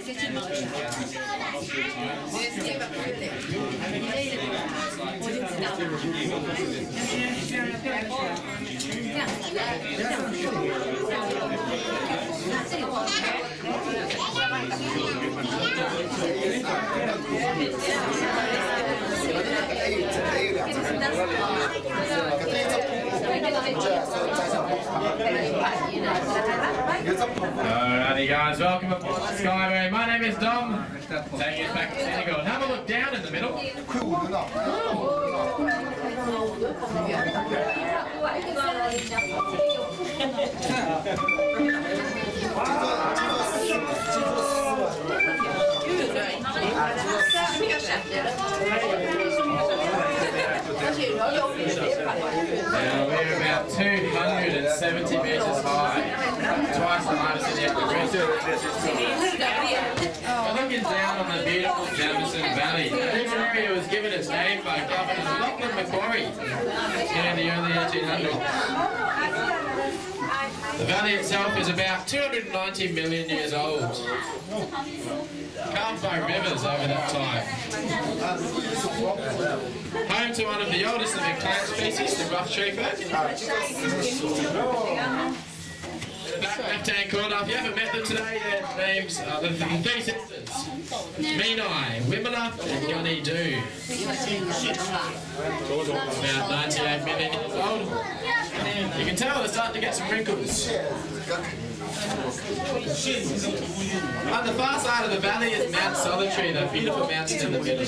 Alrighty guys, welcome aboard the Skyway. My name is Dom, taking us back to Scenic. Have a look down in the middle. Now we're about 270 metres high, twice the highest in the upper ridge. We're looking down on the beautiful Jamison Valley. This area was given its name by Governor Lachlan Macquarie in the early 1800s. The valley itself is about 290 million years old, carved by rivers over that time. Home to one of the oldest living plant species, the rough tree fern. Back left-hand corner, if you haven't met them today, their names are the three sisters, Menai, Wimala and Gunny Doo. About 98 million years old. You can tell they're starting to get some wrinkles. On the far side of the valley is Mount Solitary, the beautiful mountain in the middle.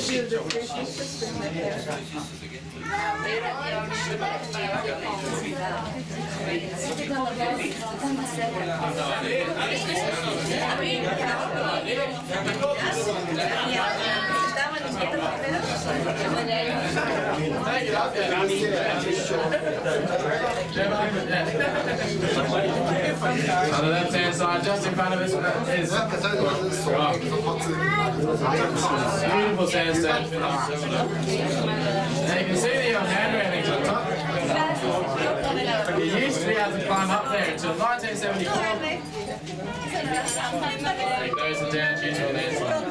On the left-hand side, just in front of us, is rock. Beautiful sandstone finish. And you can see the old hand railings on top. You used to be able to climb up there until 1974. Take those are down due to a landslide.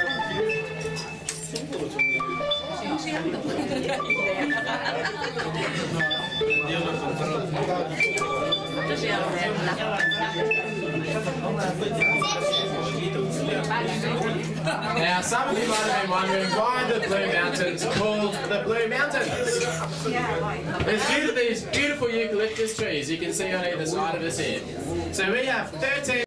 Now, some of you might have been wondering why the Blue Mountains called the Blue Mountains. It's due to these beautiful eucalyptus trees you can see on either side of us here. So we have 13